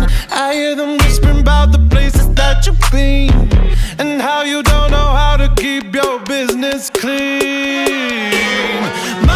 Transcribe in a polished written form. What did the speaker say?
I hear them whispering about the places that you've been, and how you don't know how to keep your business clean.